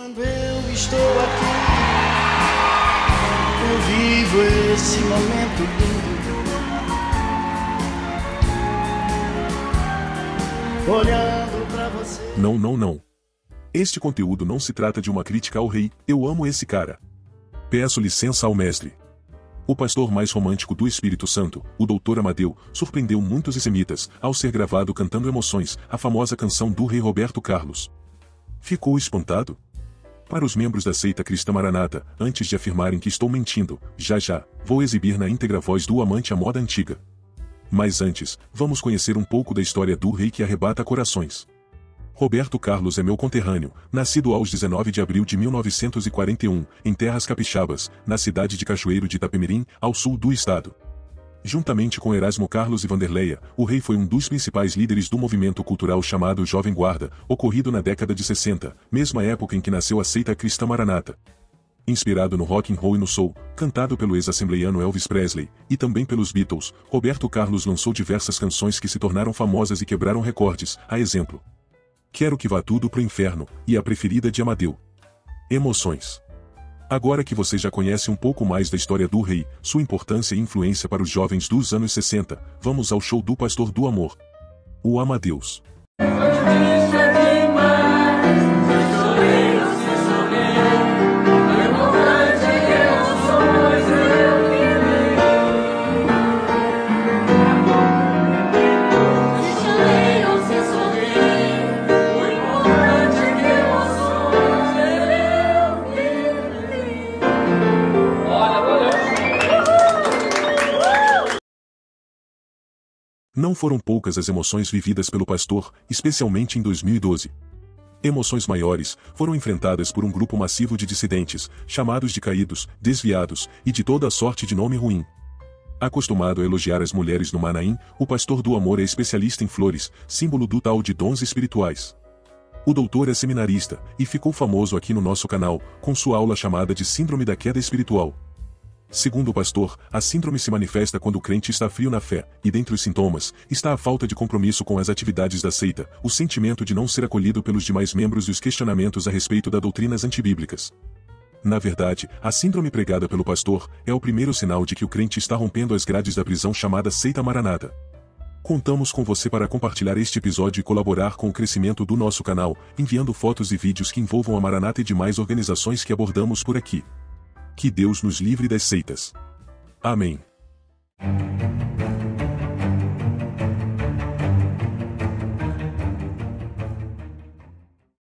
Quando eu estou aqui, eu vivo esse momento lindo, olhando pra você. Não, não, não. Este conteúdo não se trata de uma crítica ao rei, eu amo esse cara. Peço licença ao mestre. O pastor mais romântico do Espírito Santo, o Dr. Amadeu, surpreendeu muitos semitas ao ser gravado cantando Emoções, a famosa canção do rei Roberto Carlos. Ficou espantado? Para os membros da seita cristã Maranata, antes de afirmarem que estou mentindo, já, vou exibir na íntegra a voz do amante à moda antiga. Mas antes, vamos conhecer um pouco da história do rei que arrebata corações. Roberto Carlos é meu conterrâneo, nascido aos 19 de abril de 1941, em terras capixabas, na cidade de Cachoeiro de Itapemirim, ao sul do estado. Juntamente com Erasmo Carlos e Vanderleia, o rei foi um dos principais líderes do movimento cultural chamado Jovem Guarda, ocorrido na década de 60, mesma época em que nasceu a seita cristã Maranata. Inspirado no rock and roll e no soul, cantado pelo ex-assembleiano Elvis Presley, e também pelos Beatles, Roberto Carlos lançou diversas canções que se tornaram famosas e quebraram recordes, a exemplo: Quero que vá tudo pro inferno, e a preferida de Amadeu, Emoções. Agora que você já conhece um pouco mais da história do rei, sua importância e influência para os jovens dos anos 60, vamos ao show do Pastor do Amor, o Amadeus. Não foram poucas as emoções vividas pelo pastor, especialmente em 2012. Emoções maiores foram enfrentadas por um grupo massivo de dissidentes, chamados de caídos, desviados e de toda a sorte de nome ruim. Acostumado a elogiar as mulheres no Manaim, o pastor do amor é especialista em flores, símbolo do tal de dons espirituais. O doutor é seminarista e ficou famoso aqui no nosso canal, com sua aula chamada de Síndrome da Queda Espiritual. Segundo o pastor, a síndrome se manifesta quando o crente está frio na fé, e dentre os sintomas, está a falta de compromisso com as atividades da seita, o sentimento de não ser acolhido pelos demais membros e os questionamentos a respeito das doutrinas antibíblicas. Na verdade, a síndrome pregada pelo pastor é o primeiro sinal de que o crente está rompendo as grades da prisão chamada seita Maranata. Contamos com você para compartilhar este episódio e colaborar com o crescimento do nosso canal, enviando fotos e vídeos que envolvam a Maranata e demais organizações que abordamos por aqui. Que Deus nos livre das seitas. Amém.